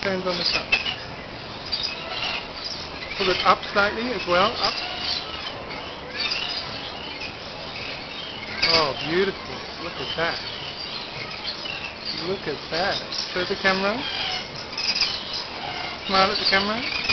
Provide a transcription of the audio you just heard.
turns on the top. Pull it up slightly as well, up. Oh, beautiful. Look at that. Look at that. Show the camera. Smile at the camera.